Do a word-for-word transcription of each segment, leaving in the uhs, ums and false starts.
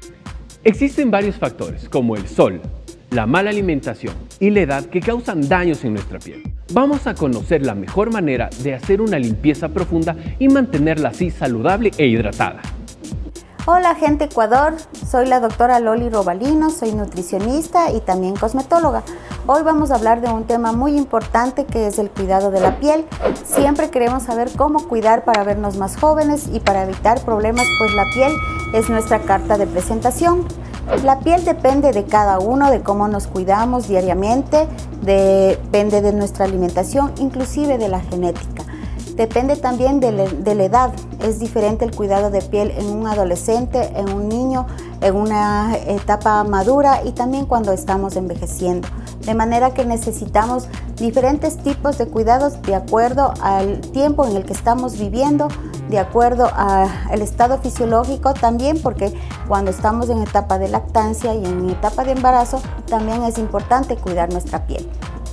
Existen varios factores como el sol, la mala alimentación y la edad que causan daños en nuestra piel. Vamos a conocer la mejor manera de hacer una limpieza profunda y mantenerla así saludable e hidratada. Hola gente Ecuador, soy la doctora Loli Robalino, soy nutricionista y también cosmetóloga. Hoy vamos a hablar de un tema muy importante que es el cuidado de la piel. Siempre queremos saber cómo cuidar para vernos más jóvenes y para evitar problemas, pues la piel es nuestra carta de presentación. La piel depende de cada uno, de cómo nos cuidamos diariamente, depende de nuestra alimentación, inclusive de la genética. Depende también de la, de la edad. Es diferente el cuidado de piel en un adolescente, en un niño, en una etapa madura y también cuando estamos envejeciendo. De manera que necesitamos diferentes tipos de cuidados de acuerdo al tiempo en el que estamos viviendo, de acuerdo al estado fisiológico también, porque cuando estamos en etapa de lactancia y en etapa de embarazo también es importante cuidar nuestra piel.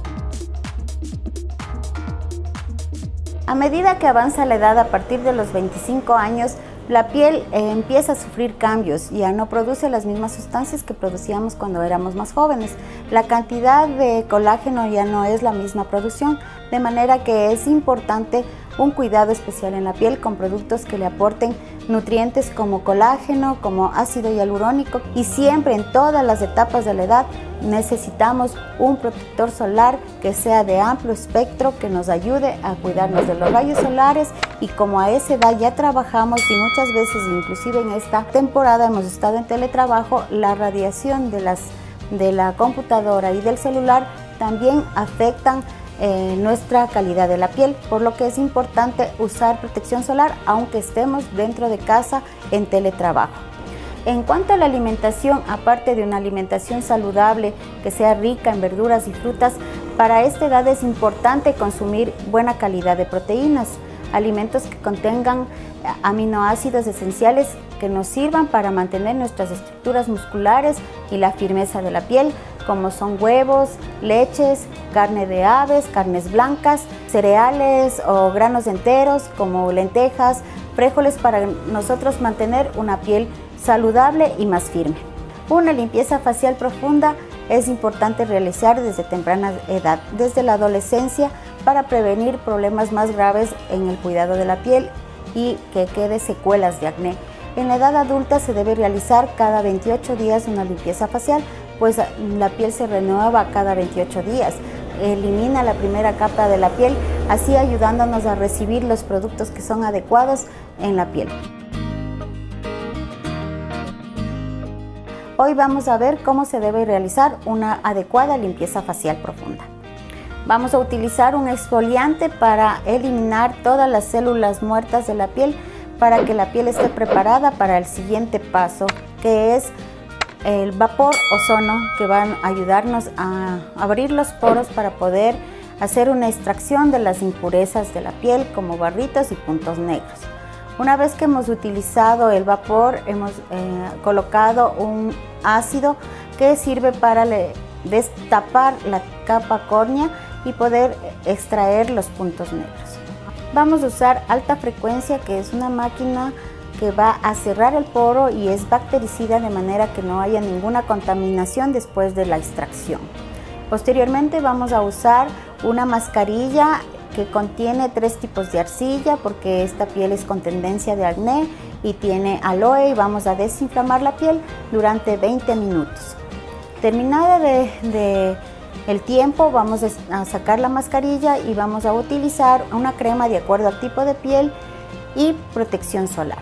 A medida que avanza la edad, a partir de los veinticinco años, la piel eh, empieza a sufrir cambios, ya no produce las mismas sustancias que producíamos cuando éramos más jóvenes. La cantidad de colágeno ya no es la misma producción, de manera que es importante un cuidado especial en la piel con productos que le aporten nutrientes como colágeno, como ácido hialurónico, y siempre en todas las etapas de la edad necesitamos un protector solar que sea de amplio espectro, que nos ayude a cuidarnos de los rayos solares. Y como a esa edad ya trabajamos y muchas veces, inclusive en esta temporada hemos estado en teletrabajo, la radiación de, las, de la computadora y del celular también afectan Eh, nuestra calidad de la piel, por lo que es importante usar protección solar aunque estemos dentro de casa en teletrabajo. En cuanto a la alimentación, aparte de una alimentación saludable que sea rica en verduras y frutas, para esta edad es importante consumir buena calidad de proteínas, alimentos que contengan aminoácidos esenciales que nos sirvan para mantener nuestras estructuras musculares y la firmeza de la piel, como son huevos, leches, carne de aves, carnes blancas, cereales o granos enteros como lentejas, frijoles, para nosotros mantener una piel saludable y más firme. Una limpieza facial profunda es importante realizar desde temprana edad, desde la adolescencia, para prevenir problemas más graves en el cuidado de la piel y que quede secuelas de acné. En la edad adulta se debe realizar cada veintiocho días una limpieza facial, pues la piel se renueva cada veintiocho días. Elimina la primera capa de la piel, así ayudándonos a recibir los productos que son adecuados en la piel. Hoy vamos a ver cómo se debe realizar una adecuada limpieza facial profunda. Vamos a utilizar un exfoliante para eliminar todas las células muertas de la piel, para que la piel esté preparada para el siguiente paso, que es el vapor ozono, que va a ayudarnos a abrir los poros para poder hacer una extracción de las impurezas de la piel, como barritos y puntos negros. Una vez que hemos utilizado el vapor, hemos eh, colocado un ácido que sirve para le, destapar la capa córnea y poder extraer los puntos negros. Vamos a usar alta frecuencia, que es una máquina que va a cerrar el poro y es bactericida, de manera que no haya ninguna contaminación después de la extracción. Posteriormente vamos a usar una mascarilla que contiene tres tipos de arcilla, porque esta piel es con tendencia de acné y tiene aloe, y vamos a desinflamar la piel durante veinte minutos. Terminada de, de el tiempo, vamos a sacar la mascarilla y vamos a utilizar una crema de acuerdo al tipo de piel y protección solar.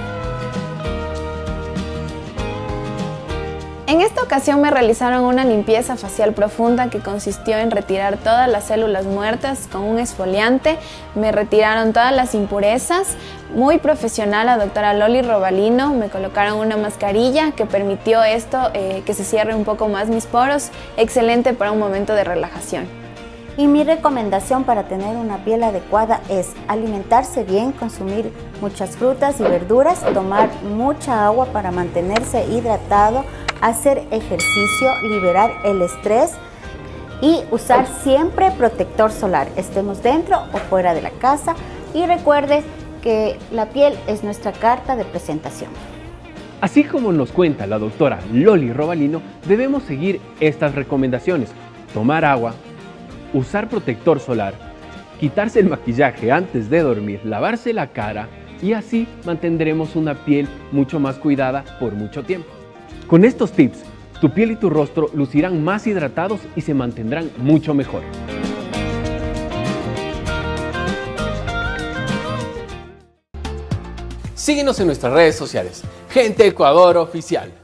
En esta ocasión me realizaron una limpieza facial profunda que consistió en retirar todas las células muertas con un exfoliante. Me retiraron todas las impurezas. Muy profesional la doctora Loli Robalino. Me colocaron una mascarilla que permitió esto, eh, que se cierre un poco más mis poros. Excelente para un momento de relajación. Y mi recomendación para tener una piel adecuada es alimentarse bien, consumir muchas frutas y verduras, tomar mucha agua para mantenerse hidratado, hacer ejercicio, liberar el estrés y usar siempre protector solar, estemos dentro o fuera de la casa. Y recuerde que la piel es nuestra carta de presentación. Así como nos cuenta la doctora Loli Robalino, debemos seguir estas recomendaciones: tomar agua, usar protector solar, quitarse el maquillaje antes de dormir, lavarse la cara, y así mantendremos una piel mucho más cuidada por mucho tiempo. Con estos tips, tu piel y tu rostro lucirán más hidratados y se mantendrán mucho mejor. Síguenos en nuestras redes sociales, Gente Ecuador Oficial.